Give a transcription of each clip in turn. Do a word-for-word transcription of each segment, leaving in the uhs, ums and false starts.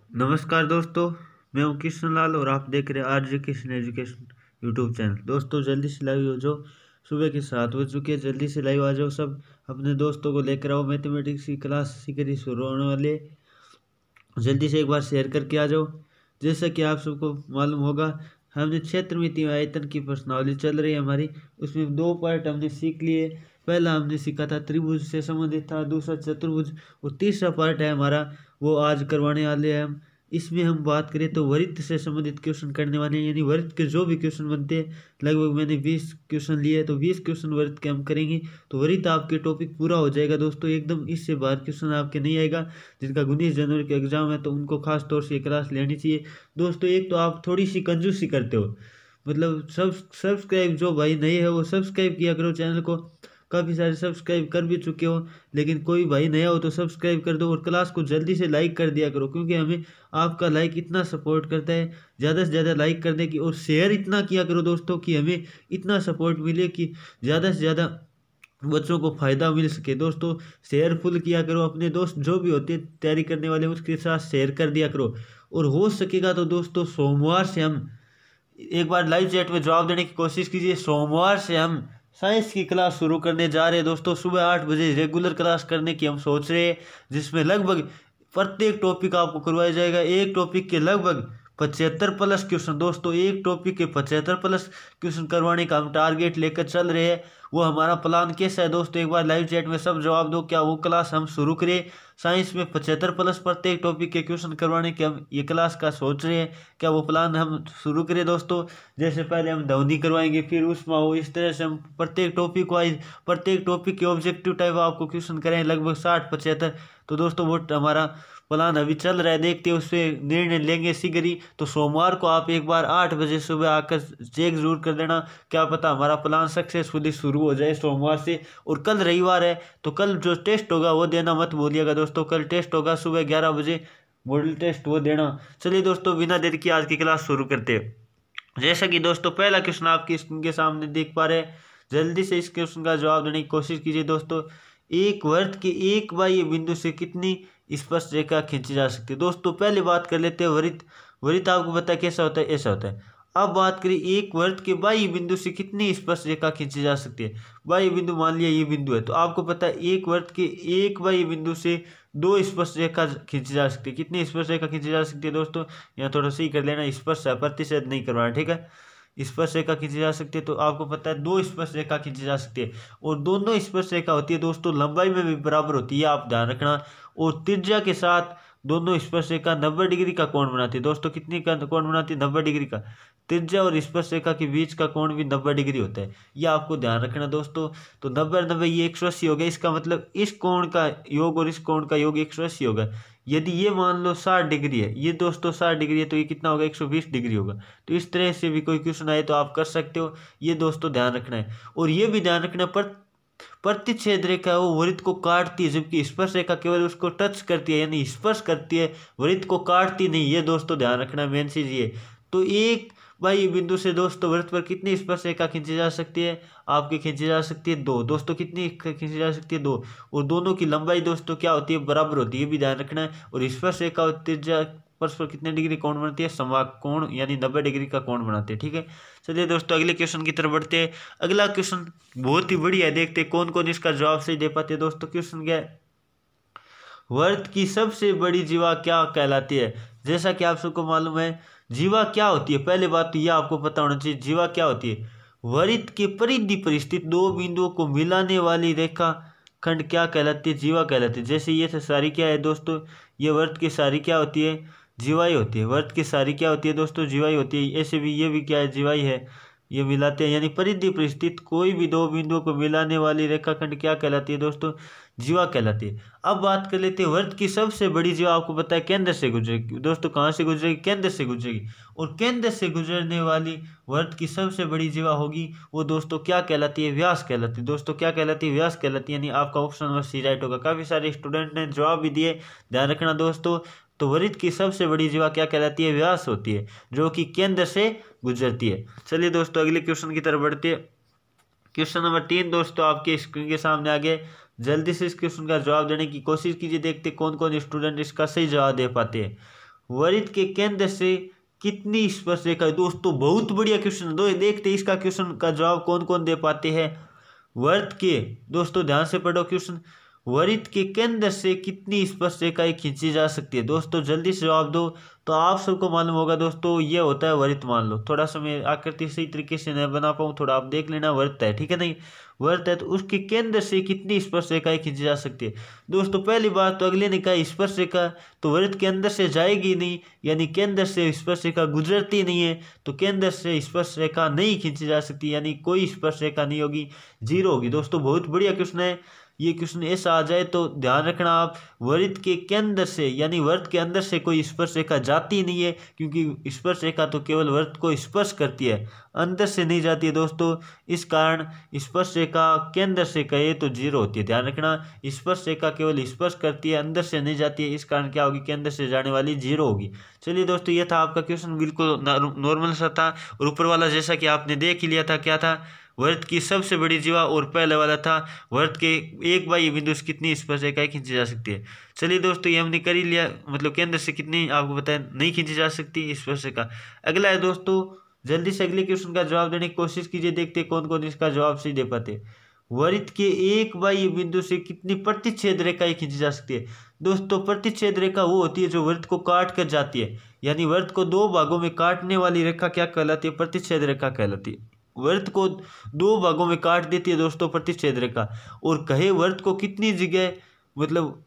नमस्कार दोस्तों। मैं हूं कृष्ण लाल और आप देख रहे हैं RJ Krishna education YouTube channel. दोस्तों जल्दी से लाइव हो जाओ, सुबह के सात बज चुके हैं। जल्दी से लाइव आ जाओ, सब अपने दोस्तों को लेकर आओ। मैथमेटिक्स की क्लास सीखनी शुरू होने वाली है, जल्दी से एक बार शेयर करके आ जाओ। जैसा कि आप सबको मालूम होगा, हमने क्षेत्रमिति आयतन की प्रश्नावली चल रही है हमारी, उसमें दो पार्ट हमने सीख लिए। पहला हमने सीखा था त्रिभुज से संबंधित था, दूसरा चतुर्भुज, और तीसरा पार्ट है हमारा वो आज करवाने वाले हैं हम। इसमें हम बात करें तो वृत्त से संबंधित क्वेश्चन करने वाले हैं, यानी वृत्त के जो भी क्वेश्चन बनते हैं, लगभग मैंने बीस क्वेश्चन लिए, तो बीस क्वेश्चन वृत्त के हम करेंगे। तो वृत्त आपके टॉपिक पूरा हो जाएगा दोस्तों एकदम। इससे बाहर क्वेश्चन आपके नहीं आएगा। जिनका उन्नीस जनवरी के एग्जाम है तो उनको खास तौर से ये क्लास लेनी चाहिए दोस्तों। एक तो आप थोड़ी सी कंजूसी करते हो, मतलब सब सब्सक्राइब जो भाई नए है वो सब्सक्राइब किया करो चैनल को। काफ़ी सारे सब्सक्राइब कर भी चुके हो, लेकिन कोई भाई नया हो तो सब्सक्राइब कर दो और क्लास को जल्दी से लाइक कर दिया करो, क्योंकि हमें आपका लाइक इतना सपोर्ट करता है। ज़्यादा से ज़्यादा लाइक करने की और शेयर इतना किया करो दोस्तों कि हमें इतना सपोर्ट मिले कि ज़्यादा से ज़्यादा बच्चों को फ़ायदा मिल सके। दोस्तों शेयर फुल किया करो, अपने दोस्त जो भी होते हैं तैयारी करने वाले उसके साथ शेयर कर दिया करो। और हो सकेगा तो दोस्तों सोमवार से हम एक बार लाइव चैट में जवाब देने की कोशिश कीजिए। सोमवार से हम साइंस की क्लास शुरू करने जा रहे हैं दोस्तों, सुबह आठ बजे रेगुलर क्लास करने की हम सोच रहे हैं, जिसमें लगभग प्रत्येक टॉपिक आपको करवाया जाएगा। एक टॉपिक के लगभग पचहत्तर प्लस क्वेश्चन दोस्तों, एक टॉपिक के पचहत्तर प्लस क्वेश्चन करवाने का हम टारगेट लेकर चल रहे हैं। वो हमारा प्लान कैसा है दोस्तों, एक बार लाइव चैट में सब जवाब दो। क्या वो क्लास हम शुरू करें? साइंस में पचहत्तर प्लस प्रत्येक टॉपिक के क्वेश्चन करवाने के हम ये क्लास का सोच रहे हैं। क्या वो प्लान हम शुरू करें दोस्तों? जैसे पहले हम ध्वनि करवाएंगे, फिर उष्मा हो, इस तरह से हम प्रत्येक टॉपिक वाइज प्रत्येक टॉपिक के ऑब्जेक्टिव टाइप आपको क्वेश्चन करें, लगभग साठ पचहत्तर। तो दोस्तों वो हमारा प्लान अभी चल रहा है, देखते हैं उस पर निर्णय लेंगे शीघ्र ही। तो सोमवार को आप एक बार आठ बजे सुबह आकर चेक जरूर कर देना, क्या पता हमारा प्लान सक्सेसफुली शुरू हो जाए सोमवार से। और कल रविवार है तो कल जो टेस्ट होगा वो देना मत भूलिएगा दोस्तों। कल टेस्ट होगा सुबह ग्यारह बजे, मॉडल टेस्ट वो देना। चलिए दोस्तों बिना देर की आज की क्लास शुरू करते हैं। जैसा कि दोस्तों पहला क्वेश्चन आपकी स्क्रीन के सामने देख पा रहे हैं, जल्दी से इस क्वेश्चन का जवाब देने की कोशिश कीजिए दोस्तों। एक वृत्त के एक बाह्य बिंदु से कितनी स्पर्श रेखा खींची जा सकती है? दोस्तों पहले बात कर लेते हैं वृत्त। वृत्त आपको पता है कैसा होता है, ऐसा होता है। अब बात करें एक वृत्त के बाह्य बिंदु से कितनी स्पर्श रेखा खींची जा सकती है। बाह्य बिंदु मान लिया ये बिंदु है, तो आपको पता है एक वृत्त के एक बाह्य बिंदु से दो स्पर्श रेखा खींची जा सकती है। कितनी स्पर्श रेखा खींची जा सकती है दोस्तों? यहाँ थोड़ा सही कर लेना, स्पर्श है, प्रतिशत नहीं करवाना, ठीक है। स्पर्श रेखा खींची जा सकती है, तो आपको पता है दो स्पर्श रेखा खींची जा सकती है। और दोनों स्पर्श रेखा होती है दोस्तों लंबाई में भी बराबर होती है, आप ध्यान रखना। और त्रिज्या के साथ दोनों स्पर्श रेखा नब्बे डिग्री का कोण बनाती है दोस्तों। कितनी का कोण बनाती है? नब्बे डिग्री का। त्रिज्या और स्पर्श रेखा के बीच का कोण भी नब्बे डिग्री होता है, ये आपको ध्यान रखना दोस्तों। तो नब्बे नब्बे ये एक सौ अस्सी हो गया, इसका मतलब इस कोण का योग और इस कोण का योग एक सौ अस्सी होगा। यदि ये मान लो साठ डिग्री है, ये दोस्तों साठ डिग्री है, तो ये कितना होगा? एक सौ बीस डिग्री होगा। तो इस तरह से भी कोई क्वेश्चन आए तो आप कर सकते हो, ये दोस्तों ध्यान रखना है। और ये भी ध्यान रखना पर प्रतिच्छेद रेखा वो वृत्त को काटती है, जबकि स्पर्श रेखा केवल उसको टच करती है, यानी स्पर्श करती है, वृत्त को काटती नहीं। ये दोस्तों ध्यान रखना, मेन चीज ये। तो एक बाह्य बिंदु से दोस्तों वृत्त पर कितनी स्पर्श रेखा खींची जा सकती है? आपकी खींची जा सकती है दो दोस्तों। कितनी खींची जा सकती है? दो। और दोनों की लंबाई दोस्तों क्या होती है? बराबर होती है, ये भी ध्यान रखना है। और स्पर्श रेखा और त्रिज्या परस्पर कितने डिग्री कोण बनती है? समबाहु कोण, यानी नब्बे डिग्री का कोण बनाते हैं, ठीक है। चलिए दोस्तों अगले क्वेश्चन की तरफ बढ़ते हैं। अगला क्वेश्चन बहुत ही बढ़िया है, देखते हैं कौन कौन इसका जवाब सही दे पाते हैं दोस्तों। क्वेश्चन क्या है? वृत्त की सबसे बड़ी जीवा क्या कहलाती है? जैसा कि आप सबको मालूम है जीवा क्या होती है, पहले बात तो यह आपको पता होना चाहिए जीवा क्या होती है। वृत्त के परिधि पर स्थित दो बिंदुओं को मिलाने वाली रेखा खंड क्या कहलाती है? जीवा कहलाती है। जैसे ये सारी क्या है दोस्तों, ये वृत्त की सारी क्या होती है? जीवाई होती है। वृत्त की सारी क्या होती है दोस्तों? जीवाई होती है। ऐसे भी ये भी क्या है? जीवाई है। ये मिलाते हैं, यानी परिधि पर स्थित कोई भी दो बिंदुओं को मिलाने वाली रेखाखंड क्या कहलाती है दोस्तों? जीवा कहलाती है। अब बात कर लेते हैं वृत्त की सबसे बड़ी जीवा, आपको पता है केंद्र से गुजरेगी दोस्तों। कहाँ से गुजरेगी? केंद्र से गुजरेगी। और केंद्र से गुजरने वाली वृत्त की सबसे बड़ी जीवा होगी वो दोस्तों क्या कहलाती है? व्यास कहलाती है दोस्तों। क्या कहलाती है? व्यास कहलाती है, यानी आपका ऑप्शन नंबर सी राइट होगा। काफी सारे स्टूडेंट ने जवाब भी दिए, ध्यान रखना दोस्तों। तो वृत्त की सबसे बड़ी जीवा क्या कहलाती है? व्यास होती है, जो कि केंद्र से गुजरती है। चलिए दोस्तों अगले क्वेश्चन की तरफ बढ़ते हैं। क्वेश्चन नंबर तीन दोस्तों आपके स्क्रीन के सामने आ गए, जल्दी से इस क्वेश्चन का जवाब देने की कोशिश कीजिए, देखते कौन कौन स्टूडेंट इसका सही जवाब दे पाते हैं। वृत्त के केंद्र से कितनी स्पर्श रेखा। दोस्तों बहुत बढ़िया क्वेश्चन, दो देखते इसका क्वेश्चन का जवाब कौन कौन दे पाते हैं। वृत्त के, दोस्तों ध्यान से पढ़ो क्वेश्चन, वृत्त के केंद्र से कितनी स्पर्श रेखाएं खींची जा सकती है। दोस्तों जल्दी से जवाब दो। तो आप सबको मालूम होगा दोस्तों, ये होता है वृत्त। मान लो थोड़ा सा मैं आकृति सही तरीके से नहीं बना पाऊँ, थोड़ा आप देख लेना। वृत्त है, ठीक है, नहीं वृत्त है तो उसके केंद्र से कितनी स्पर्श रेखाएं खींची जा सकती है। दोस्तों पहली बात तो अगले ने कहा स्पर्श रेखा, तो वृत्त के अंदर से जाएगी नहीं, यानी केंद्र से स्पर्श रेखा गुजरती नहीं है, तो केंद्र से स्पर्श रेखा नहीं खींची जा सकती, यानी कोई स्पर्श रेखा नहीं होगी, जीरो होगी। दोस्तों बहुत बढ़िया क्वेश्चन है ये। क्वेश्चन ऐसा आ जाए तो ध्यान रखना आप, वृत्त के केंद्र से यानी वृत्त के अंदर से कोई स्पर्श रेखा जाती नहीं है, क्योंकि स्पर्श रेखा तो केवल वृत्त को स्पर्श करती है, अंदर से नहीं जाती है। दोस्तों इस कारण स्पर्श रेखा केंद्र से कहे तो जीरो होती है। ध्यान रखना, स्पर्श रेखा केवल स्पर्श करती है, अंदर से नहीं जाती है, इस कारण क्या होगी, केंद्र से जाने वाली जीरो होगी। चलिए दोस्तों ये था आपका क्वेश्चन, बिल्कुल नॉर्मल सा था। और ऊपर वाला जैसा कि आपने देख ही लिया था, क्या था, वृत्त की सबसे बड़ी जीवा, और पहले वाला था वृत्त के एक बाह्य बिंदु से कितनी स्पर्श रेखाएं खींची जा सकती है। चलिए दोस्तों ये हमने कर ही लिया, मतलब केंद्र से कितनी आपको बताया नहीं खींची जा सकती स्पर्श रेखा। अगला है दोस्तों, जल्दी से अगले क्वेश्चन का जवाब देने की कोशिश कीजिए, देखते कौन कौन इसका जवाब सही दे पाते। वृत्त के एक बाह्य बिंदु से कितनी प्रतिच्छेद रेखाएं खींची जा सकती है। दोस्तों प्रतिच्छेद रेखा वो होती है जो वृत्त को काट कर जाती है, यानी वृत्त को दो भागों में काटने वाली रेखा क्या कहलाती है, प्रतिच्छेद रेखा कहलाती है। वृत्त को दो भागों में काट देती है दोस्तों प्रतिच्छेद रेखा। और कहे वृत्त को कितनी जगह मतलब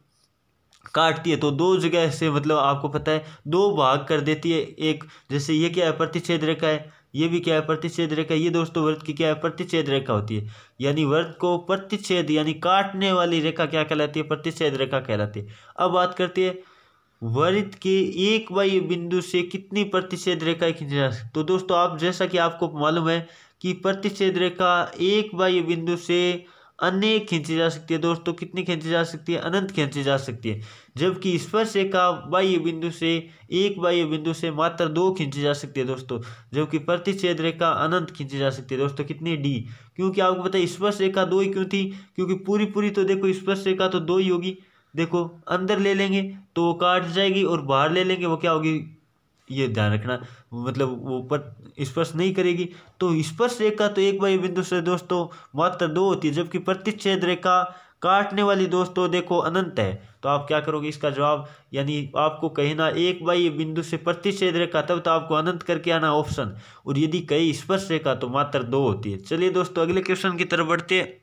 काटती है, तो दो जगह से, मतलब आपको पता है दो भाग कर देती है। एक जैसे ये क्या है, प्रतिच्छेद रेखा है, ये भी क्या है, प्रतिच्छेद रेखा। ये दोस्तों वृत्त की क्या है, प्रतिच्छेद रेखा होती है, यानी वृत्त को प्रतिच्छेद यानी काटने वाली रेखा क्या कहलाती है, प्रतिच्छेद रेखा कहलाती है। अब बात करते हैं वृत्त के एक बाह्य बिंदु से कितनी प्रतिच्छेद रेखाएं खींची जा सकती। तो दोस्तों आप जैसा कि आपको मालूम है कि प्रतिच्छेद रेखा एक बाह्य बिंदु से अनेक खींची जा सकती है। दोस्तों कितनी खींची जा सकती है, अनंत खींची जा सकती है। जबकि स्पर्श रेखा बाह्य बिंदु से एक बाह्य बिंदु से मात्र दो खींची जा सकती है दोस्तों, जबकि प्रतिच्छेद रेखा अनंत खींची जा सकती है। दोस्तों कितनी, डी। क्योंकि आपको पता है स्पर्श रेखा दो ही क्यों थी, क्योंकि पूरी पूरी तो देखो स्पर्श रेखा तो दो ही होगी। देखो अंदर ले लेंगे तो वो काट जाएगी, और बाहर ले लेंगे वो क्या होगी, ये ध्यान रखना, मतलब वो पर स्पर्श नहीं करेगी। तो स्पर्श रेखा तो एक बाह्य बिंदु से दोस्तों मात्र दो होती है, जबकि प्रतिच्छेद रेखा काटने वाली दोस्तों देखो अनंत है। तो आप क्या करोगे इसका जवाब, यानी आपको कहना एक बाह्य बिंदु से प्रतिच्छेद रेखा, तब तो आपको अनंत करके आना ऑप्शन, और यदि कई स्पर्श रेखा तो मात्र दो होती है। चलिए दोस्तों अगले क्वेश्चन की तरफ बढ़ते हैं।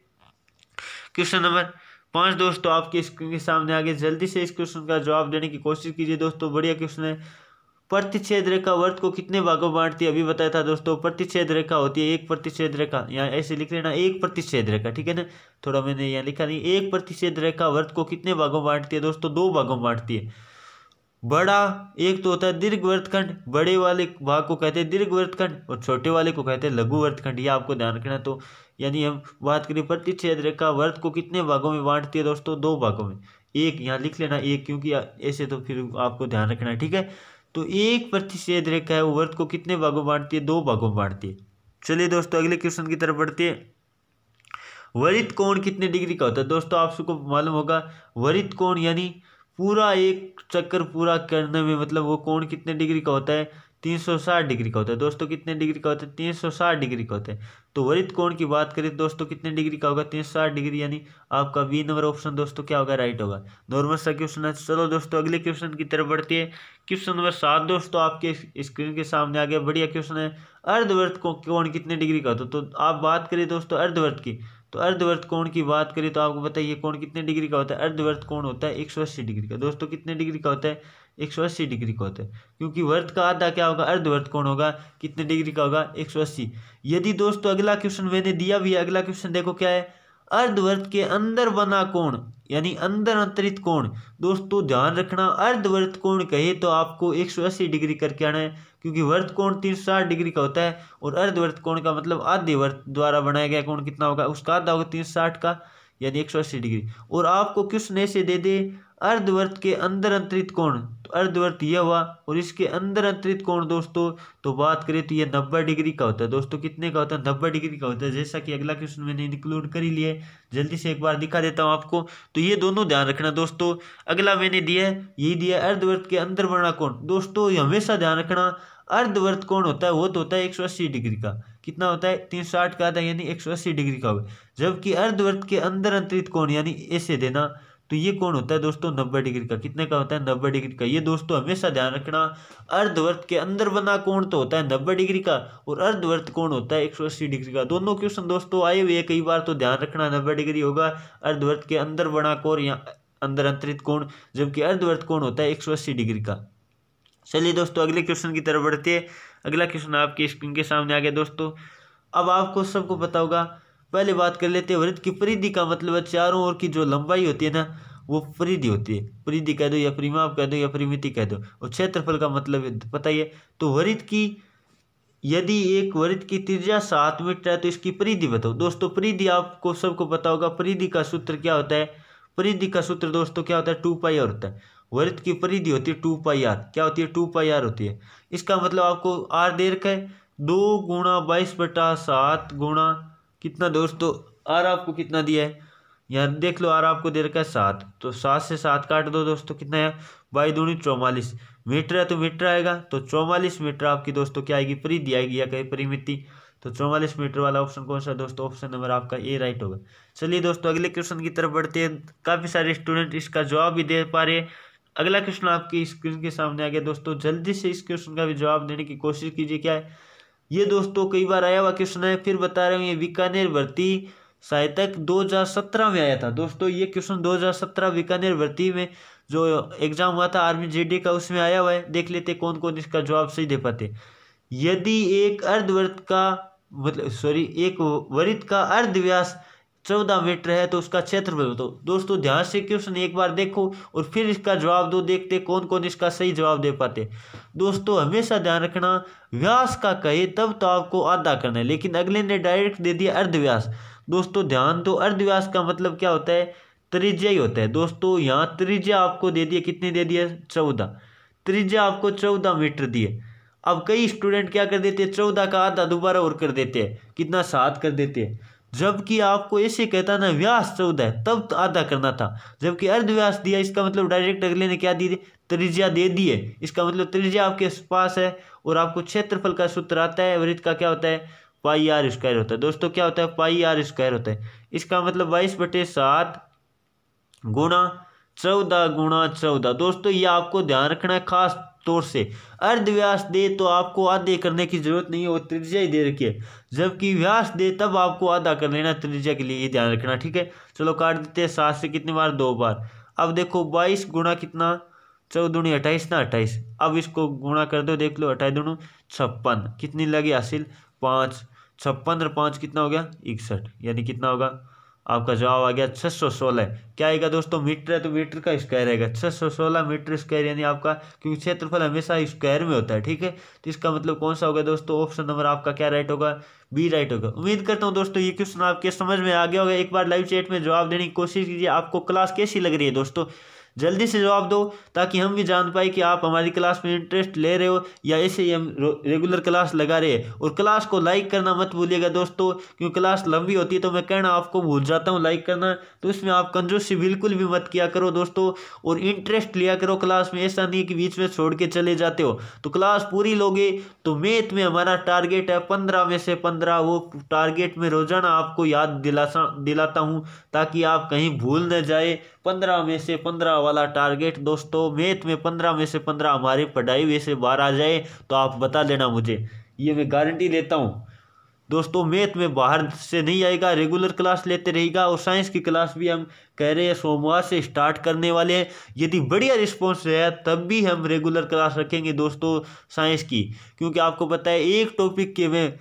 क्वेश्चन नंबर पाँच दोस्तों आपके स्क्रीन के सामने आगे, जल्दी से इस क्वेश्चन का जवाब देने की कोशिश कीजिए। दोस्तों बढ़िया क्वेश्चन है। प्रतिच्छेद रेखा वृत्त को कितने भागों में बांटती है, अभी बताया था दोस्तों। प्रतिच्छेद रेखा होती है एक प्रतिच्छेद रेखा, यहाँ ऐसे लिख लेना एक प्रतिच्छेद रेखा, ठीक है ना, थोड़ा मैंने यहाँ लिखा नहीं। एक प्रतिच्छेद रेखा वृत्त को कितने भागों में बांटती है दोस्तों, दो भागों में बांटती है। बड़ा एक तो होता है दीर्घ वृत्तखंड, बड़े वाले भाग को कहते हैं दीर्घ वृत्तखंड, और छोटे वाले को कहते हैं लघु वृत्तखंड। ये आपको ध्यान रखना। तो यानी हम बात करें प्रतिच्छेद रेखा वृत्त को कितने भागों में बांटती है दोस्तों, दो भागों में। एक यहाँ लिख लेना एक, क्योंकि ऐसे तो फिर आपको ध्यान रखना है, ठीक है। तो एक प्रतिच्छेद रेखा है वो वृत्त को कितने भागों में बांटती है, दो भागों में बांटती है। चलिए दोस्तों अगले क्वेश्चन की तरफ बढ़ते हैं। वृत्त कोण कितने डिग्री का होता है। दोस्तों आप सबको मालूम होगा वृत्त कोण यानी पूरा एक चक्कर पूरा करने में, मतलब वो कोण कितने डिग्री का होता है, तीन सौ साठ डिग्री का होता है। दोस्तों कितने डिग्री का होता है, तीन सौ साठ डिग्री का होता है। तो वृत्त कोण की बात करें दोस्तों कितने डिग्री का होगा, तीन सौ साठ डिग्री, यानी आपका बी नंबर ऑप्शन दोस्तों क्या होगा, राइट होगा। नॉर्मल सा क्वेश्चन है। चलो दोस्तों अगले क्वेश्चन की तरफ बढ़ते हैं। क्वेश्चन नंबर सात दोस्तों आपके स्क्रीन के सामने आ गया, बढ़िया क्वेश्चन है। अर्धवृत्त को कोण कितने डिग्री का होता है। तो आप बात करें दोस्तों अर्धवृत्त की, तो अर्धवृत्त कोण की बात करें तो आपको बताइए कोण कितने डिग्री का होता है। अर्धवृत्त कोण होता है एक सौ अस्सी डिग्री का। दोस्तों कितने डिग्री का होता है, एक सौ अस्सी डिग्री का होता है, क्योंकि वृत्त का आधा क्या होगा, अर्धवृत्त कोण होगा। कितने डिग्री का होगा, एक सौ अस्सी। यदि दोस्तों अगला क्वेश्चन मैंने दिया भी है, अगला क्वेश्चन देखो क्या है, अर्धवृत्त के अंदर बना कोण यानी अंदर अंतरित कोण। दोस्तों ध्यान रखना अर्धवृत्त कोण कहे तो आपको एक सौ अस्सी डिग्री करके आना है, क्योंकि वृत्त कोण तीन सौ साठ डिग्री का होता है, और अर्धवृत्त कोण का मतलब आधे वृत्त द्वारा बनाया गया कोण कितना होगा, उसका आधा होगा तीन सौ साठ का, यानी एक सौ अस्सी डिग्री। और आपको क्वेश्चन ऐसे दे दे अर्धवृत्त के अंदर अंतरित कोण, तो अर्धवृत्त यह हुआ और इसके अंदर अंतरित कोण दोस्तों तो बात करें तो ये नब्बे डिग्री का होता है दोस्तों। कितने का होता है? नब्बे डिग्री का होता है। जैसा कि अगला क्वेश्चन मैंने इंक्लूड कर ही लिया है, जल्दी से एक बार दिखा देता हूँ आपको। तो ये दोनों ध्यान रखना दोस्तों। अगला मैंने दिया है, यही दिया है अर्धवृत्त के अंदर बना कोण। दोस्तों हमेशा ध्यान रखना, अर्धवृत्त कोण होता है वो तो होता है एक सौ अस्सी डिग्री का। कितना होता है? तीन सौ साठ का आता है, यानी एक सौ अस्सी डिग्री का होगा। जबकि अर्धवृत्त के अंदर अंतरित कोण यानी ऐसे देना, तो ये कोण होता है दोस्तों नब्बे डिग्री का। कितने का होता है? नब्बे डिग्री का। ये दोस्तों हमेशा ध्यान रखना, अर्धवृत्त के अंदर बना कोण तो होता है नब्बे डिग्री का और अर्धवृत्त कोण होता है एक सौ अस्सी डिग्री का। दोनों क्वेश्चन दोस्तों आए हुए कई बार, तो ध्यान रखना नब्बे डिग्री होगा अर्धवृत्त के अंदर बना कोण या अंदर अंतरित कोण, जबकि अर्धवृत्त कोण होता है एक सौ अस्सी डिग्री का। चलिए दोस्तों अगले क्वेश्चन की तरफ बढ़ते हैं। अगला क्वेश्चन आपकी स्क्रीन के सामने आ गया दोस्तों। अब आपको सबको पता होगा, पहले बात कर लेते हैं वृत्त की परिधि का मतलब है चारों ओर की जो लंबाई होती है ना वो परिधि होती है। परिधि कह दो या परिमाप कह दो या परिमिति कह दो, और क्षेत्रफल का मतलब पता ही है। तो वृत्त की यदि एक वृत्त की त्रिज्या सात मीटर है तो इसकी परिधि बताओ। दोस्तों परिधि आपको सबको पता होगा, परिधि का सूत्र क्या होता है? परिधि का सूत्र दोस्तों क्या होता है? टू पाई आर होता है। वृत्त की परिधि होती है टू पाई आर। क्या होती है? टू पाई आर होती है। इसका मतलब आपको आर दे रखा है दो गुणा बाईस बटा सात गुणा कितना दोस्तों, आर आपको कितना दिया है यहाँ देख लो, आर आपको दे रखा है सात, तो सात से सात काट दो दोस्तों, कितना है? बाई दूनी चौवालीस। मीटर है तो मीटर आएगा, तो चौवालीस मीटर आपकी दोस्तों क्या आएगी? परिधि आएगी या कहीं परिमिति। तो चौवालीस मीटर वाला ऑप्शन कौन सा दोस्तों? ऑप्शन नंबर आपका ए राइट होगा। चलिए दोस्तों अगले क्वेश्चन की तरफ बढ़ते हैं। काफी सारे स्टूडेंट इसका जवाब भी दे पा रहे हैं। अगला क्वेश्चन आपकी स्क्रीन के सामने आ गया दोस्तों, जल्दी से इस क्वेश्चन का भी जवाब देने की कोशिश कीजिए। क्या है ये दोस्तों? कई बार आया हुआ क्वेश्चन है, फिर बता रहे हूँ। ये बीकानेर भर्ती साहित्यक दो हज़ार सत्रह में आया था दोस्तों। ये क्वेश्चन दो हज़ार सत्रह बीकानेर भर्ती में जो एग्जाम हुआ था आर्मी जेडी का, उसमें आया हुआ है। देख लेते कौन कौन इसका जवाब सही दे पाते। यदि एक अर्धवृत्त का मतलब सॉरी एक वृत्त का अर्ध व्यास चौदह मीटर है तो उसका क्षेत्रफल बताओ। दोस्तों ध्यान से क्वेश्चन एक बार देखो और फिर इसका जवाब दो, देखते कौन कौन इसका सही जवाब दे पाते। दोस्तों हमेशा ध्यान रखना, व्यास का कहे तब तो आपको आधा करना है, लेकिन अगले ने डायरेक्ट दे दिया अर्धव्यास। दोस्तों ध्यान दो, अर्धव्यास का मतलब क्या होता है? त्रिज्या ही होता है दोस्तों। यहाँ त्रिज्या आपको दे दिया, कितनी दे दिया? चौदह। त्रिज्या आपको चौदह मीटर दिए। अब कई स्टूडेंट क्या कर देते हैं? चौदह का आधा दोबारा और कर देते हैं, कितना? सात कर देते हैं। जबकि आपको ऐसे कहता ना व्यास चौदह है तब तो आधा करना था, जबकि अर्धव्यास दिया, इसका मतलब डायरेक्ट अगले ने क्या दी? त्रिज्या दे दी है। इसका मतलब त्रिज्या आपके पास है और आपको क्षेत्रफल का सूत्र आता है। वृत्त का क्या होता है? पाई आर स्क्वायर होता है दोस्तों। क्या होता है? पाई आर स्क्वायर होता है। इसका मतलब बाईस बटे सात गुणा चौदह गुणा चौदह। दोस्तों ये आपको ध्यान रखना है खास तौर से। अर्धव्यास दे तो आपको आधे करने की जरूरत नहीं है, वो त्रिज्या ही दे रखी है। जबकि व्यास दे तब आपको आधा कर लेना त्रिज्या के लिए, ये ध्यान रखना। ठीक है चलो काट देते हैं। सात से कितनी बार? दो बार। अब देखो बाईस गुणा कितना? चौदूनी अट्ठाईस ना, अट्ठाईस। अब इसको गुणा कर दो, देख लो अट्ठाईस दूनी छप्पन। कितनी लगी हासिल? पाँच। छप्पन और पाँच कितना हो गया? इकसठ। यानी कितना होगा? आपका जवाब आ गया छः सौ सोलह। क्या आएगा दोस्तों? मीटर है तो मीटर का स्क्वायर आएगा। छः सौ सोलह मीटर स्क्वायर, यानी आपका, क्योंकि क्षेत्रफल हमेशा स्क्वायर में होता है। ठीक है तो इसका मतलब कौन सा होगा दोस्तों? ऑप्शन नंबर आपका क्या राइट होगा? बी राइट होगा। उम्मीद करता हूं दोस्तों ये क्वेश्चन आपके समझ में आ गया होगा। एक बार लाइव चैट में जवाब देने की कोशिश कीजिए। आपको क्लास कैसी लग रही है दोस्तों? जल्दी से जवाब दो ताकि हम भी जान पाए कि आप हमारी क्लास में इंटरेस्ट ले रहे हो या ऐसे ही हम रेगुलर क्लास लगा रहे हैं। और क्लास को लाइक करना मत भूलिएगा दोस्तों, क्योंकि क्लास लंबी होती है तो मैं कहना आपको भूल जाता हूँ लाइक करना। तो इसमें आप कंजूसी बिल्कुल भी मत किया करो दोस्तों, और इंटरेस्ट लिया करो क्लास में। ऐसा नहीं कि बीच में छोड़ के चले जाते हो। तो क्लास पूरी लोगे तो मैथ में हमारा टारगेट है पंद्रह में से पंद्रह। वो टारगेट में रोजाना आपको याद दिलासा दिलाता हूँ ताकि आप कहीं भूल न जाए। पंद्रह में से पंद्रह वाला टारगेट दोस्तों, मैथ में पंद्रह में से पंद्रह हमारी पढ़ाई में से बाहर आ जाए तो आप बता देना मुझे, ये मैं गारंटी लेता हूँ दोस्तों। मैथ में बाहर से नहीं आएगा, रेगुलर क्लास लेते रहेगा। और साइंस की क्लास भी हम कह रहे हैं सोमवार से स्टार्ट करने वाले हैं। यदि बढ़िया रिस्पॉन्स है तब भी हम रेगुलर क्लास रखेंगे दोस्तों साइंस की, क्योंकि आपको पता है एक टॉपिक के में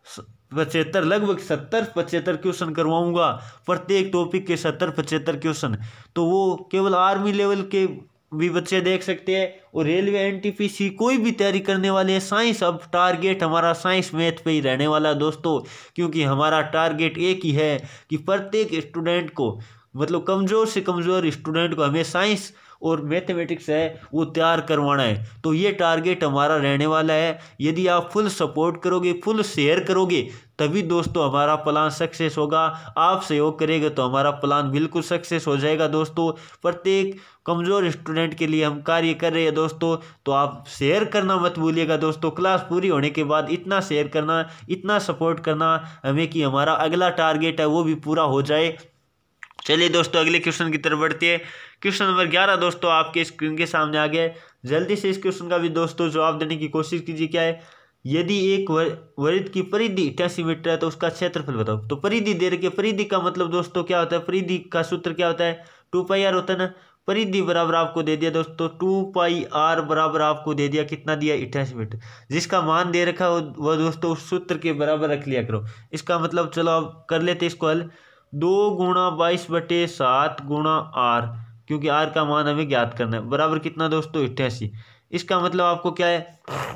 पचहत्तर लगभग सत्तर पचहत्तर क्वेश्चन करवाऊंगा। प्रत्येक टॉपिक के सत्तर पचहत्तर क्वेश्चन, तो वो केवल आर्मी लेवल के भी बच्चे देख सकते हैं और रेलवे एनटीपीसी कोई भी तैयारी करने वाले हैं। साइंस अब टारगेट हमारा साइंस मैथ पे ही रहने वाला है दोस्तों, क्योंकि हमारा टारगेट एक ही है कि प्रत्येक स्टूडेंट को, मतलब कमज़ोर से कमज़ोर स्टूडेंट को हमें साइंस और मैथमेटिक्स है वो तैयार करवाना है। तो ये टारगेट हमारा रहने वाला है। यदि आप फुल सपोर्ट करोगे, फुल शेयर करोगे, तभी दोस्तों हमारा प्लान सक्सेस होगा। आप सहयोग करेंगे तो हमारा प्लान बिल्कुल सक्सेस हो जाएगा दोस्तों। प्रत्येक कमज़ोर स्टूडेंट के लिए हम कार्य कर रहे हैं दोस्तों। तो आप शेयर करना मत भूलिएगा दोस्तों। क्लास पूरी होने के बाद इतना शेयर करना, इतना सपोर्ट करना हमें कि हमारा अगला टारगेट है वो भी पूरा हो जाए। चलिए दोस्तों अगले क्वेश्चन की तरफ बढ़ते हैं। क्वेश्चन नंबर ग्यारह दोस्तों आपके स्क्रीन के सामने आ गया है। जल्दी से इस क्वेश्चन का भी दोस्तों जवाब देने की कोशिश कीजिए। क्या है, यदि एक वृत्त की परिधि अठासी मीटर है तो उसका क्षेत्रफल बताओ। तो परिधि दे रखी है। परिधि का मतलब दोस्तों क्या होता है, परिधि का सूत्र क्या होता है, टू पाई आर होता है ना। परिधि बराबर आपको दे दिया दोस्तों टू पाई आर बराबर आपको दे दिया कितना दिया, अठासी मीटर। जिसका मान दे रखा है वह दोस्तों उस सूत्र के बराबर रख लिया करो। इसका मतलब चलो अब कर लेते इसको हल। दो गुणा बाईस बटे सात गुणा आर, क्योंकि आर का मान हमें ज्ञात करना है, बराबर कितना दोस्तों अठासी। इसका मतलब आपको क्या है,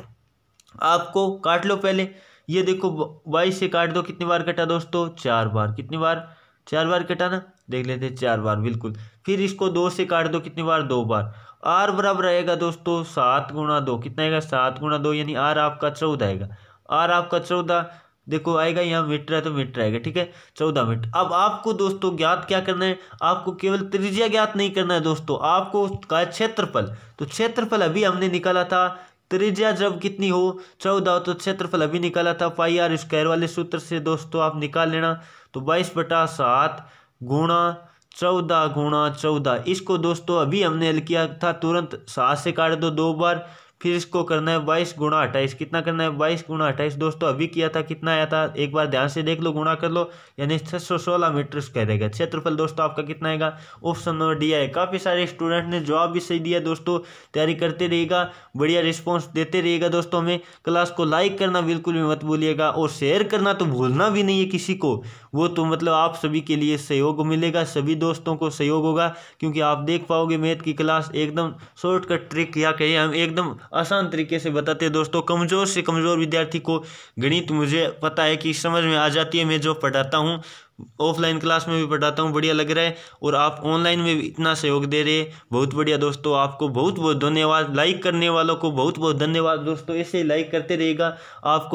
आपको काट लो पहले। ये देखो बाईस से काट दो, कितनी बार कटा दोस्तों, चार बार। कितनी बार, चार बार कटा ना, देख लेते हैं, चार बार बिल्कुल। फिर इसको दो से काट दो, कितनी बार, दो बार। आर बराबर आएगा दोस्तों सात गुणा दो, कितना आएगा, सात गुणा दो, यानी आर आपका चौदह आएगा। आर आपका चौदह देखो आएगा, यहाँ मीटर है तो मीटर आएगा, ठीक है, चौदह मीटर। अब आपको दोस्तों ज्ञात क्या करना है, आपको केवल त्रिज्या ज्ञात नहीं करना है दोस्तों, आपको का क्षेत्रफल। तो क्षेत्रफल अभी हमने निकाला था, त्रिज्या जब कितनी हो, चौदह, तो क्षेत्रफल अभी निकाला था पाई आर स्क्वायर वाले सूत्र से दोस्तों आप निकाल लेना। तो बाईस बटा सात गुणा चौदह गुणा चौदह, इसको दोस्तों अभी हमने हल किया था, तुरंत सात से काट दो दो बार। फिर इसको करना है बाईस गुणा अट्ठाईस, कितना करना है, बाईस गुणा अट्ठाईस दोस्तों अभी किया था, कितना आया था, एक बार ध्यान से देख लो, गुणा कर लो, यानी छह सौ सोलह मीटर स्क्वायर रहेगा। क्षेत्रफल दोस्तों आपका कितना आएगा, ऑप्शन नंबर डी है। काफ़ी सारे स्टूडेंट ने जवाब भी सही दिया दोस्तों। तैयारी करते रहिएगा, बढ़िया रिस्पॉन्स देते रहिएगा दोस्तों। हमें क्लास को लाइक करना बिल्कुल भी मत भूलिएगा, और शेयर करना तो भूलना भी नहीं है किसी को। वो तो मतलब आप सभी के लिए सहयोग मिलेगा, सभी दोस्तों को सहयोग होगा, क्योंकि आप देख पाओगे मैथ की क्लास एकदम शॉर्टकट ट्रिक, या कहीं हम एकदम आसान तरीके से बताते हैं दोस्तों। कमज़ोर से कमज़ोर विद्यार्थी को गणित मुझे पता है कि समझ में आ जाती है। मैं जो पढ़ाता हूँ, ऑफलाइन क्लास में भी पढ़ाता हूँ, बढ़िया लग रहा है, और आप ऑनलाइन में भी इतना सहयोग दे रहे हैं, बहुत बढ़िया दोस्तों। आपको बहुत बहुत धन्यवाद। लाइक करने वालों को बहुत बहुत धन्यवाद दोस्तों, ऐसे ही लाइक करते रहिएगा, आपको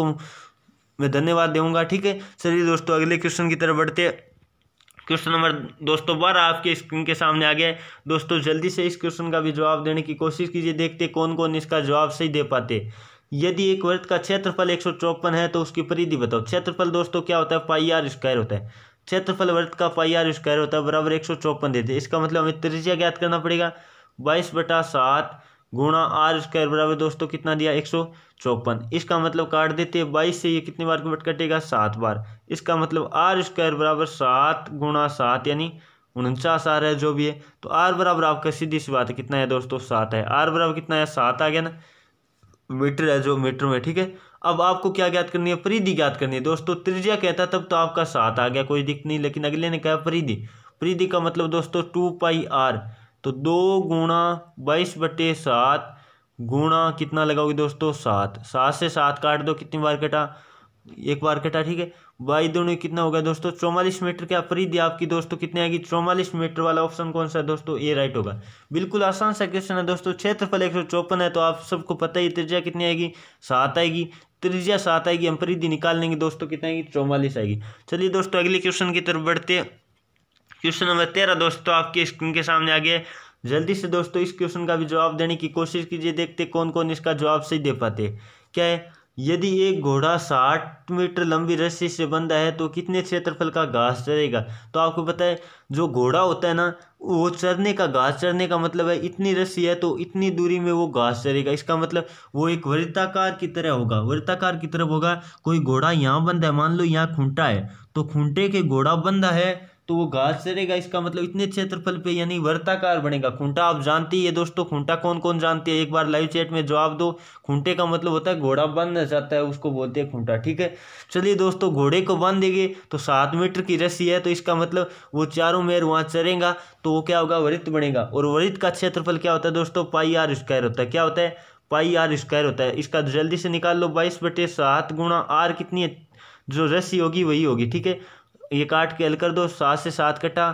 मैं धन्यवाद दूंगा, ठीक है। चलिए दोस्तों अगले क्वेश्चन की तरफ बढ़ते हैं। क्वेश्चन नंबर दोस्तों बारह आपके स्क्रीन के सामने आ गया है दोस्तों। जल्दी से इस क्वेश्चन का भी जवाब देने की कोशिश कीजिए, देखते कौन कौन इसका जवाब सही दे पाते। यदि एक वृत्त का क्षेत्रफल एक सौ चौपन है तो उसकी परिधि बताओ। क्षेत्रफल दोस्तों क्या होता है, पाई आर स्क्वायर होता है। क्षेत्रफल वृत्त का पाई आर स्क्वायर होता है, बराबर एक सौ चौपन देते हैं। इसका मतलब हमें त्रिज्या ज्ञात करना पड़ेगा, बाईस बटा सात गुणा आर स्क्वायर बराबर दोस्तों कितना दिया, एक सौ चौपन। इसका मतलब काट देते हैं, बाईस से ये कितनी बार कट कटेगा, सात बार। इसका मतलब आर स्क्वायर बराबर सात गुणा सात, यानी उनचास आ रहा है जो भी है। तो आर बराबर आपका सीधी सी बात है, कितना है दोस्तों, सात है। आर बराबर कितना है, सात आ गया ना, मीटर है जो मीटर में, ठीक है। अब आपको क्या ज्ञात करनी है, परिधि ज्ञात करनी है दोस्तों। त्रिज्या कहता तब तो आपका सात आ गया, कोई दिक्कत नहीं, लेकिन अगले ने कहा परिधि। परिधि का मतलब दोस्तों टू पाई आर, तो दो गुणा बाईस बटे सात गुणा कितना लगाओगे दोस्तों, सात। सात से सात काट दो, कितनी बार कटा, एक बार कटा, ठीक है। बाई दोनों कितना होगा दोस्तों, चौवालीस मीटर। क्या परिधि आपकी दोस्तों कितनी आएगी, चौवालीस मीटर वाला ऑप्शन कौन सा है दोस्तों, ए राइट होगा। बिल्कुल आसान सा क्वेश्चन है दोस्तों। क्षेत्रफल एक सौ चौपन है तो आप सबको पता ही, त्रिज्या कितनी आएगी, सात आएगी। त्रिज्या सात आएगी, हम परिधि निकाल लेंगे दोस्तों, कितना आएगी, चौवालीस आएगी। चलिए दोस्तों अगले क्वेश्चन की तरफ बढ़ते हैं। क्वेश्चन नंबर तेरह दोस्तों आपके स्क्रीन के सामने आ गया। जल्दी से दोस्तों इस क्वेश्चन का भी जवाब देने की कोशिश कीजिए, देखते कौन कौन इसका जवाब सही दे पाते। क्या है, यदि एक घोड़ा साठ मीटर लंबी रस्सी से बंधा है तो कितने क्षेत्रफल का घास चरेगा। तो आपको पता है जो घोड़ा होता है ना, वो चरने का, घास चरने का मतलब है इतनी रस्सी है तो इतनी दूरी में वो घास चरेगा। इसका मतलब वो एक वृत्ताकार की तरह होगा, वृत्ताकार की तरफ होगा। कोई घोड़ा यहाँ बंधा है, मान लो यहाँ खूंटा है, तो खूंटे के घोड़ा बंधा है तो वो घास चरेगा। इसका मतलब इतने क्षेत्रफल पे, यानी वर्ताकार बनेगा। खूंटा आप जानती है दोस्तों, खूंटा कौन कौन जानते हैं, एक बार लाइव चैट में जवाब दो। खूंटे का मतलब होता है घोड़ा बांधना चाहता है, उसको बोलते हैं खूंटा, ठीक है। चलिए दोस्तों घोड़े को बांध देंगे तो सात मीटर की रस्सी है, तो इसका मतलब वो चारों मेर वहाँ चरेगा, तो वो क्या होगा, वृत्त बनेगा। और वृत्त का क्षेत्रफल क्या होता है दोस्तों, पाई आर स्क्वायर होता है। क्या होता है, पाई आर स्क्वायर होता है। इसका जल्दी से निकाल लो, बाईस बटे सात गुणा आर कितनी है, जो रस्सी होगी वही होगी, ठीक है। ये काट के हल कर दो, सात से सात कटा,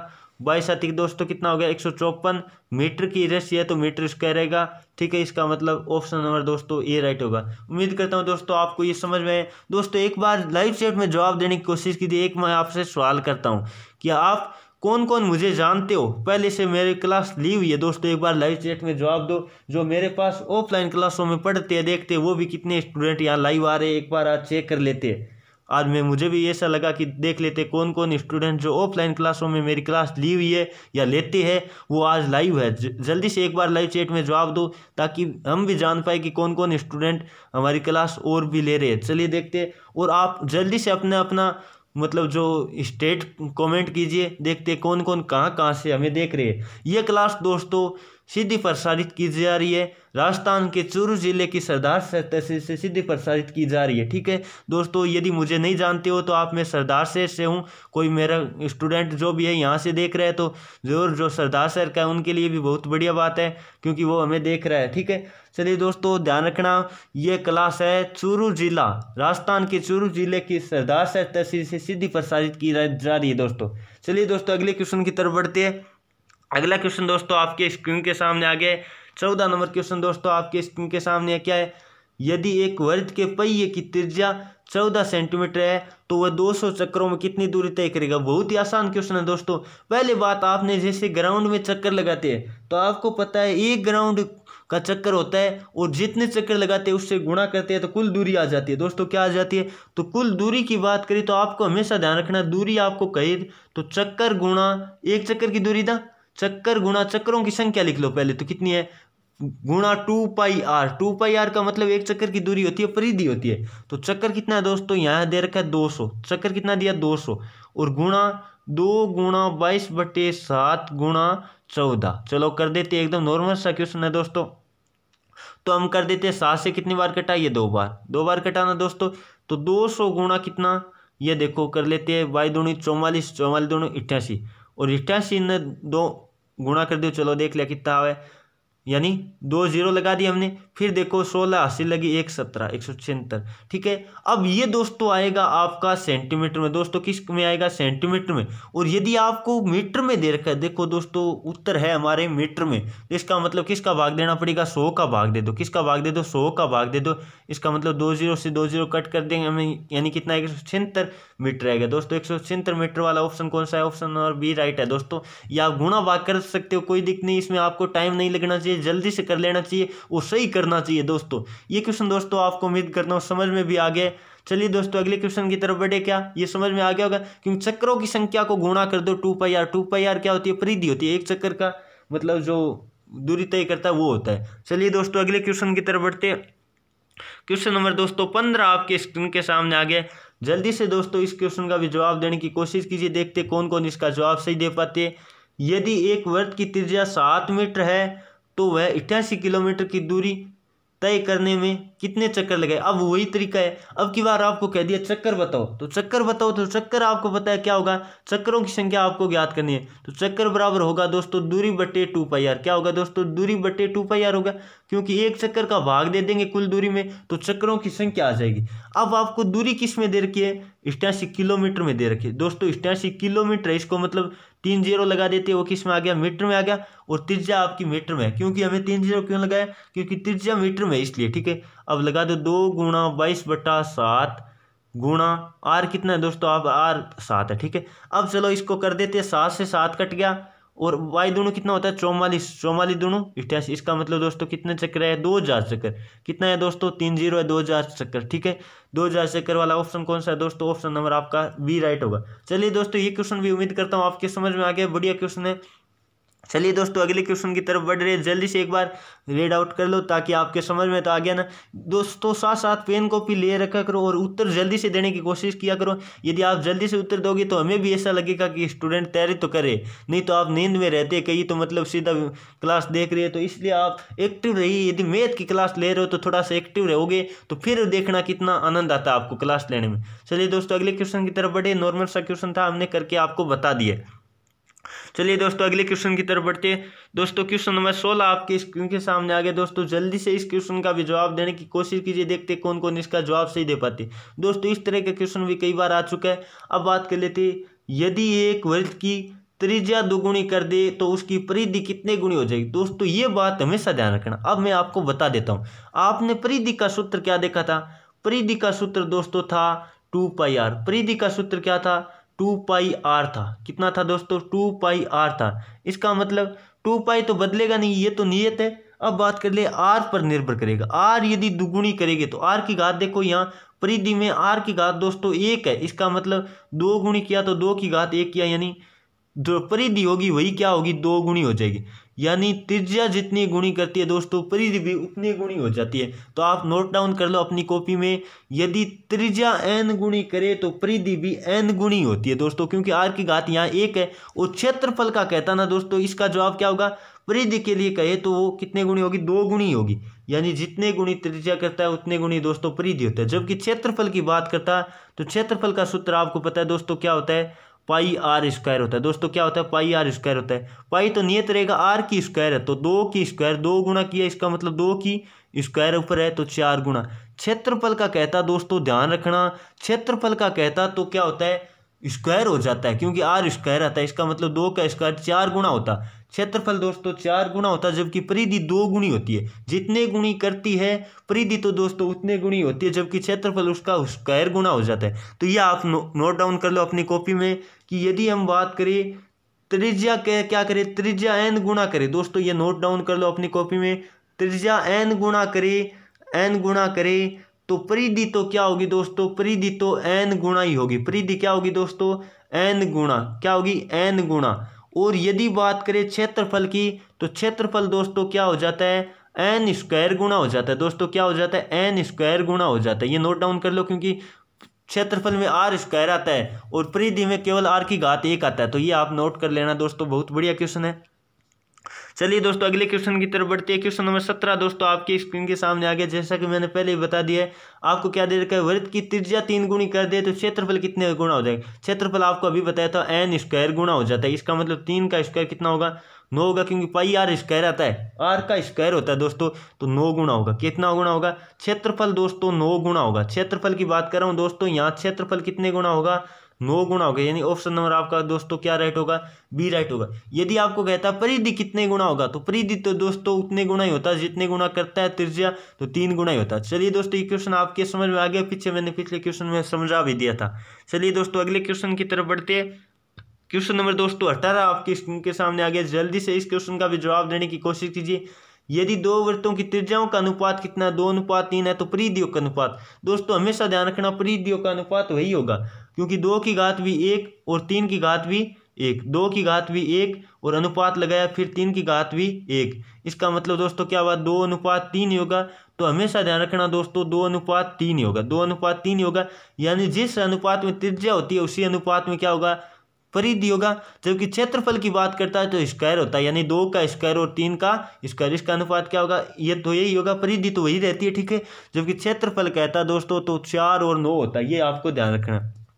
बाईस अतिक दोस्तों कितना हो गया एक सौ चौपन मीटर की रेस है तो मीटर स्क्वायर रहेगा। ठीक है, इसका मतलब ऑप्शन नंबर दोस्तों ए राइट होगा। उम्मीद करता हूँ दोस्तों आपको ये समझ में आए। दोस्तों एक बार लाइव चैट में जवाब देने की कोशिश कीजिए। एक मैं आपसे सवाल करता हूँ कि आप कौन कौन मुझे जानते हो, पहले से मेरी क्लास ली हुई है दोस्तों, एक बार लाइव चैट में जवाब दो। जो मेरे पास ऑफलाइन क्लासों में पढ़ते हैं देखते हैं वो भी कितने स्टूडेंट यहाँ लाइव आ रहे हैं, एक बार आज चेक कर लेते हैं। आज मैं मुझे भी ऐसा लगा कि देख लेते कौन कौन स्टूडेंट जो ऑफलाइन क्लासों में मेरी क्लास ली हुई है या लेते हैं वो आज लाइव है। जल्दी से एक बार लाइव चैट में जवाब दो ताकि हम भी जान पाए कि कौन कौन स्टूडेंट हमारी क्लास और भी ले रहे हैं। चलिए देखते हैं, और आप जल्दी से अपना अपना मतलब जो स्टेट कमेंट कीजिए, देखते हैं कौन कौन कहाँ कहाँ से हमें देख रहे हैं। ये क्लास दोस्तों सीधी प्रसारित की जा रही है राजस्थान के चूरू जिले की सरदार शहर तहसील से सीधी प्रसारित की जा रही है। ठीक है दोस्तों, यदि मुझे नहीं जानते हो तो आप मैं सरदार शहर से हूँ, कोई मेरा स्टूडेंट जो भी है यहाँ से देख रहा है तो जरूर जो सरदार शहर का है उनके लिए भी बहुत बढ़िया बात है क्योंकि वो हमें देख रहा है। ठीक है, चलिए दोस्तों ध्यान रखना, ये क्लास है चूरू जिला, राजस्थान के चूरू जिले की सरदार शहर तहसील से सीधी प्रसारित की जा रही है दोस्तों। चलिए दोस्तों अगले क्वेश्चन की तरफ बढ़ते हैं। अगला क्वेश्चन दोस्तों आपके स्क्रीन के सामने आ गया। चौदह नंबर क्वेश्चन दोस्तों आपके स्क्रीन के सामने क्या है, यदि एक वृत्त के पहिए की त्रिज्या चौदह सेंटीमीटर है तो वह दो सौ चक्रों में कितनी दूरी तय करेगा। बहुत ही आसान क्वेश्चन है दोस्तों। पहले बात, आपने जैसे ग्राउंड में चक्कर लगाते हैं तो आपको पता है एक ग्राउंड का चक्कर होता है और जितने चक्कर लगाते हैं उससे गुणा करते हैं तो कुल दूरी आ जाती है दोस्तों। क्या आ जाती है, तो कुल दूरी की बात करें तो आपको हमेशा ध्यान रखना, दूरी आपको कही तो चक्कर गुणा एक चक्कर की दूरी था, चक्कर गुणा चक्करों की संख्या लिख लो पहले तो कितनी है, गुणा two pi r. Two pi r का मतलब एक चक्कर की दूरी होती है, परिधि होती है। तो चक्कर कितना है दोस्तों, यहाँ दे रखा है दो सौ, चक्कर कितना दिया दो सौ, और गुणा दो गुणा बाईस बटे सात गुणा चौदह। चलो कर देते, एकदम नॉर्मल सा क्वेश्चन है दोस्तों। तो हम कर देते हैं सात से कितनी बार कटा, ये दो बार, दो बार कटाना दोस्तों। तो दो सौ गुणा कितना, ये देखो कर लेते हैं, बाई दूनी चौवालीस, चौवालीस दूनी अट्ठासी, और अट्ठासी ने दो गुणा कर दो, चलो देख लिया कितना है, यानी दो जीरो लगा दिए हमने। फिर देखो सोलह अस्सी लगी, एक सत्रह, एक सौ छिहत्तर। ठीक है, अब ये दोस्तों आएगा आपका सेंटीमीटर में दोस्तों, किस में आएगा, सेंटीमीटर में। और यदि आपको मीटर में दे रखा है, देखो दोस्तों उत्तर है हमारे मीटर में, इसका मतलब किसका भाग देना पड़ेगा, सौ का भाग दे दो। किसका भाग दे दो, सौ का भाग दे दो। इसका मतलब दो जीरो से दो जीरो कट कर देंगे हमें, यानी कितना एक सौ छिहत्तर मीटर आएगा दोस्तों। एक सौ छिहत्तर मीटर वाला ऑप्शन कौन सा है, ऑप्शन नंबर बी राइट है दोस्तों। या गुणा भाग कर सकते हो, कोई दिक्कत नहीं, इसमें आपको टाइम नहीं लगना चाहिए, जल्दी से कर लेना चाहिए और सही करना चाहिए दोस्तों। ये क्वेश्चन दोस्तों आपको उम्मीद करता हूँ समझ में भी आ गया। चलिए दोस्तों अगले क्वेश्चन की तरफ बढ़े। क्या ये समझ में आ गया होगा, क्योंकि चक्रों की संख्या को गुणा कर दो two pi r. Two pi r क्या होती है, परिधि होती है, एक चक्कर का मतलब जो दूरी तय करता है वो होता है। चलिए दोस्तों अगले क्वेश्चन की तरफ बढ़ते हैं। क्वेश्चन नंबर दोस्तों पंद्रह आपके स्क्रीन के सामने आ गया। जल्दी से दोस्तों इस क्वेश्चन का भी जवाब देने की कोशिश कीजिए, देखते कौन कौन इसका जवाब सही दे पाते हैं। यदि एक वृत्त की त्रिज्या सात मीटर है तो वह अट्ठासी किलोमीटर की दूरी तय करने में कितने चक्कर लगाए। अब वही तरीका है, अब की बार आपको कह दिया चक्कर बताओ, तो चक्कर बताओ, तो चक्कर आपको पता है क्या होगा, चक्करों की संख्या आपको ज्ञात करनी है। तो चक्कर बराबर होगा दोस्तों दूरी बटे टू पाई आर। क्या होगा दोस्तों, दूरी बटे टू पाई आर होगा, क्योंकि एक चक्कर का भाग दे देंगे कुल दूरी में तो चक्करों की संख्या आ जाएगी। अब आपको दूरी किस में दे रखी है, अट्ठासी किलोमीटर में दे रखी है दोस्तों। अट्ठासी किलोमीटर, इसको मतलब तीन जीरो लगा देते हैं, वो किस में आ गया, मीटर में आ गया। और त्रिज्या आपकी मीटर में है, क्योंकि हमें तीन जीरो क्यों लगाया, क्योंकि त्रिज्या मीटर में इसलिए। ठीक है, अब लगा दो दो गुणा बाईस बटा सात गुणा आर कितना है दोस्तों, अब आर सात है। ठीक है, अब चलो इसको कर देते हैं, सात से सात कट गया और वाई दोनों कितना होता है, चौवालीस, चौवालीस दोनों अट्ठासी। इसका मतलब दोस्तों कितने चक्कर है, दो हजार चक्कर। कितना है दोस्तों, तीन जीरो है, दो हजार चक्कर। ठीक है, दो हजार चक्कर वाला ऑप्शन कौन सा है दोस्तों, ऑप्शन नंबर आपका बी राइट होगा। चलिए दोस्तों ये क्वेश्चन भी उम्मीद करता हूँ आपके समझ में आ गया, बढ़िया क्वेश्चन है। चलिए दोस्तों अगले क्वेश्चन की तरफ बढ़ रहे हैं, जल्दी से एक बार रीड आउट कर लो ताकि आपके समझ में तो आ गया ना दोस्तों। साथ साथ पेन कॉपी ले रखा करो और उत्तर जल्दी से देने की कोशिश किया करो। यदि आप जल्दी से उत्तर दोगे तो हमें भी ऐसा लगेगा कि स्टूडेंट तैयारी तो करे, नहीं तो आप नींद में रहते कहीं तो मतलब सीधा क्लास देख रहे हैं। तो इसलिए आप एक्टिव रहिए, यदि मैथ की क्लास ले रहे हो तो थोड़ा सा एक्टिव रहोगे तो फिर देखना कितना आनंद आता है आपको क्लास लेने में। चलिए दोस्तों अगले क्वेश्चन की तरफ बढ़े, नॉर्मल सा क्वेश्चन था, हमने करके आपको बता दिए। चलिए दोस्तों अगले क्वेश्चन की तरफ बढ़ते हैं। दोस्तों क्वेश्चन नंबर सोलह आपके स्क्रीन के सामने आ गया दोस्तों, जल्दी से इस क्वेश्चन का भी जवाब देने की कोशिश कीजिए, देखते कौन कौन इसका जवाब सही दे पाते। दोस्तों इस तरह का क्वेश्चन भी कई बार आ चुका है। अब बात कर लेते हैं, यदि एक वृत्त की त्रिज्या दुगुनी कर दे तो उसकी परिधि कितने गुनी हो जाएगी। दोस्तों ये बात हमेशा ध्यान रखना। अब मैं आपको बता देता हूँ। आपने परिधि का सूत्र क्या देखा था, परिधि का सूत्र दोस्तों था टू पाई आर। परिधि का सूत्र क्या था, टू पाई आर था। कितना था दोस्तों, टू पाई आर था। इसका मतलब टू पाई तो बदलेगा नहीं, ये तो नियत है। अब बात कर ले आर पर निर्भर करेगा। आर यदि दुगुनी करेंगे तो आर की घात देखो, यहाँ परिधि में आर की घात दोस्तों एक है। इसका मतलब दो गुणी किया तो दो की घात एक किया, यानी जो परिधि होगी वही क्या होगी, दो गुणी हो जाएगी। यानी त्रिज्या जितनी गुणी करती है दोस्तों परिधि भी उतनी गुणी हो जाती है। तो आप नोट डाउन कर लो अपनी कॉपी में, यदि त्रिज्या एन गुणी करे तो परिधि भी एन गुणी होती है दोस्तों, क्योंकि आर की घात यहाँ एक है। और क्षेत्रफल का कहता ना दोस्तों, इसका जवाब क्या होगा, परिधि के लिए कहे तो वो कितने गुणी होगी, दो गुणी होगी। यानी जितने गुणी त्रिज्या करता है उतने गुणी दोस्तों परिधि होता है। जबकि क्षेत्रफल की बात करता है तो क्षेत्रफल का सूत्र आपको पता है दोस्तों क्या होता है, पाई आर स्क्वायर होता है। दोस्तों क्या होता है, पाई आर स्क्वायर होता है। पाई तो नियत रहेगा, आर की स्क्वायर है तो दो की स्क्वायर, दो गुना किया इसका मतलब दो की स्क्वायर ऊपर है तो चार गुना। क्षेत्रफल का कहता दोस्तों ध्यान रखना, क्षेत्रफल का कहता तो क्या होता है, स्क्वायर हो जाता है, क्योंकि आर स्क्वायर आता है। इसका मतलब दो का स्क्वायर चार गुना होता। क्षेत्रफल दोस्तों चार गुना होता है, जबकि परिधि दो गुनी होती है। जितने गुणी करती है परिधि तो दोस्तों उतने गुणी होती है, जबकि क्षेत्रफल उसका स्क्वायर गुना हो जाता है। तो ये आप नो, नोट डाउन कर लो अपनी कॉपी में कि यदि हम बात करें त्रिज्या के क्या करें, त्रिज्या एन गुना करे। दोस्तों ये नोट डाउन कर लो अपनी कॉपी में, त्रिज्या एन गुना करे, एन गुना करे तो परिधि तो क्या होगी दोस्तों, परिधि तो एन गुना ही होगी। परिधि क्या होगी दोस्तों, एन गुना क्या होगी, एन गुना। और यदि बात करें क्षेत्रफल की तो क्षेत्रफल दोस्तों क्या हो जाता है, एन स्क्वायर गुना हो जाता है। दोस्तों क्या हो जाता है, एन स्क्वायर गुना हो जाता है। ये नोट डाउन कर लो, क्योंकि क्षेत्रफल में आर स्क्वायर आता है और परिधि में केवल आर की घात एक आता है। तो ये आप नोट कर लेना दोस्तों, बहुत बढ़िया क्वेश्चन है। चलिए दोस्तों अगले क्वेश्चन की तरफ बढ़ते हैं। क्वेश्चन नंबर सत्रह दोस्तों आपकी स्क्रीन के सामने आ गया। जैसा कि मैंने पहले ही बता दिया है, आपको क्या दे रखा है, वृत्त की त्रिज्या तीन गुणी कर दे तो क्षेत्रफल कितने गुना हो जाएगा। क्षेत्रफल आपको अभी बताया था एन स्क्वायर गुना हो जाता है। इसका मतलब तीन का स्क्वायर कितना होगा, नौ होगा, क्योंकि पाई आर स्क्वायर आता है, आर का स्क्वायर होता है दोस्तों, तो नौ गुना होगा। कितना गुना होगा, क्षेत्रफल दोस्तों नौ गुना होगा। क्षेत्रफल की बात कर रहा हूँ दोस्तों, यहाँ क्षेत्रफल कितने गुना होगा, नौ गुना होगा। यानी ऑप्शन नंबर आपका दोस्तों क्या राइट होगा, बी राइट होगा। यदि आपको कहता है परिधि कितने गुना होगा, तो परिधि तो दोस्तों उतने गुना ही होता है जितने गुना करता है त्रिज्या, तो तीन गुना ही होता है। चलिए दोस्तों ये क्वेश्चन आपके समझ में आ गया, पीछे मैंने पिछले क्वेश्चन में समझा भी दिया था। चलिए दोस्तों अगले क्वेश्चन की तरफ बढ़ते हैं। क्वेश्चन नंबर दोस्तों अठारह आपकी स्क्रीन के सामने आ गया। जल्दी से इस क्वेश्चन का भी जवाब देने की कोशिश कीजिए। यदि दो वृत्तों की त्रिज्याओं का अनुपात कितना है, दो अनुपात तीन है, तो परिधियों का अनुपात दोस्तों हमेशा ध्यान रखना, परिधियों का अनुपात वही होगा, क्योंकि दो की घात भी एक और तीन की घात भी एक, दो की घात भी एक और अनुपात लगाया फिर तीन की घात भी एक। इसका मतलब दोस्तों क्या हुआ, दो अनुपात तीन ही होगा। तो हमेशा ध्यान रखना दोस्तों दो अनुपात तीन ही होगा, दो अनुपात तीन ही होगा। यानी जिस अनुपात में त्रिज्या होती है उसी अनुपात में क्या होगा, परिधि होगा। जबकि क्षेत्रफल की बात करता है तो स्क्वायर होता है, यानी दो का स्क्वायर और तीन का स्क्वायर, इसका अनुपात क्या होगा, ये तो यही होगा, परिधि तो वही रहती है, ठीक है। जबकि क्षेत्रफल कहता है दोस्तों तो चार और नौ होता है, ये आपको ध्यान रखना।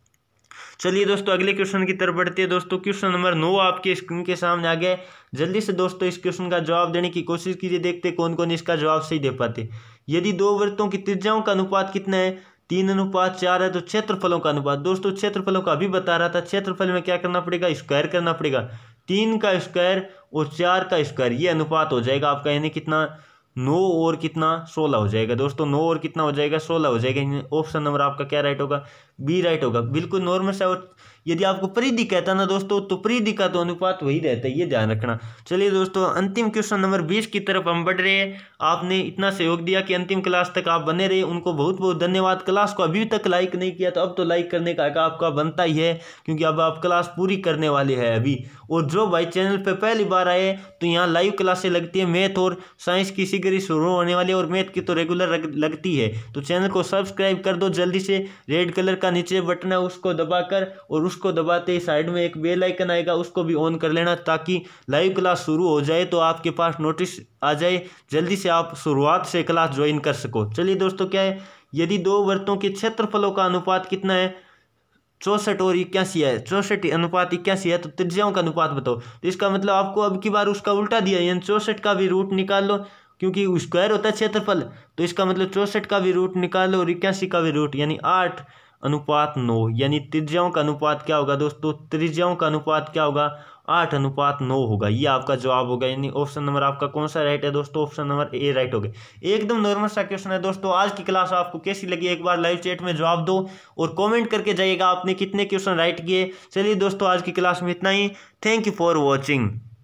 चलिए दोस्तों अगले क्वेश्चन की तरफ बढ़ते हैं। दोस्तों क्वेश्चन नंबर नौ आपके स्क्रीन के सामने आ गया है। जल्दी से दोस्तों इस क्वेश्चन का जवाब देने की कोशिश कीजिए, देखते कौन कौन इसका जवाब सही दे पाते। यदि दो वृत्तों की त्रिज्याओं का अनुपात कितना है, तीन अनुपात चार है, तो क्षेत्रफलों का अनुपात दोस्तों क्षेत्रफलों का अभी बता रहा था, क्षेत्रफल में क्या करना पड़ेगा, स्क्वायर करना पड़ेगा। तीन का स्क्वायर और चार का स्क्वायर ये अनुपात हो जाएगा आपका, यानी कितना, नौ और कितना, सोलह हो जाएगा दोस्तों। नौ और कितना हो जाएगा, सोलह हो जाएगा। ऑप्शन नंबर आपका क्या राइट होगा, बी राइट होगा, बिल्कुल नॉर्मल सा। और यदि आपको परिधि कहता ना दोस्तों, तो परिधि का तो अनुपात वही रहता है, ये ध्यान रखना। चलिए दोस्तों अंतिम क्वेश्चन नंबर बीस की तरफ हम बढ़ रहे हैं। आपने इतना सहयोग दिया कि अंतिम क्लास तक आप बने रहे, उनको बहुत बहुत धन्यवाद। क्लास को अभी तक लाइक नहीं किया तो अब तो लाइक करने का आपका बनता ही है, क्योंकि अब आप क्लास पूरी करने वाले हैं अभी। और जो भाई चैनल पर पहली बार आए तो यहाँ लाइव क्लासें लगती है, मैथ और साइंस की सीरीज शुरू होने वाली है, और मैथ की तो रेगुलर लगती है। तो चैनल को सब्सक्राइब कर दो जल्दी से, रेड कलर का नीचे बटन है उसको दबाकर, और उसको दबाते ही साइड में एक बेल आइकन आएगा उसको भी ऑन कर लेना, ताकि लाइव क्लास शुरू हो जाए तो आपके पास नोटिस आ जाए, जल्दी से आप शुरुआत से क्लास ज्वाइन कर सको। चलिए दोस्तों क्या है, यदि दो वृत्तों के क्षेत्रफलों का अनुपात कितना है, चौसठ और इक्यासी है, चौसठ अनुपात इक्यासी है, तो त्रिज्याओं का अनुपात बताओ। तो इसका मतलब आपको अब की बार उसका उल्टा दिया, यानी चौसठ का भी रूट निकाल लो, क्योंकि स्क्वायर होता है क्षेत्रफल, तो इसका मतलब चौसठ का भी रूट निकाल लो और इक्यासी का भी रूट, यानी आठ अनुपात नौ, यानी त्रिज्याओं का अनुपात क्या होगा दोस्तों, त्रिज्याओं का अनुपात क्या होगा, आठ अनुपात नौ होगा। ये आपका जवाब होगा, यानी ऑप्शन नंबर आपका कौन सा राइट है दोस्तों, ऑप्शन नंबर ए राइट हो गया। एकदम नॉर्मल सा क्वेश्चन है दोस्तों। आज की क्लास आपको कैसी लगी एक बार लाइव चैट में जवाब दो और कमेंट करके जाइएगा आपने कितने क्वेश्चन राइट किए। चलिए दोस्तों आज की क्लास में इतना ही। Thank you for watching.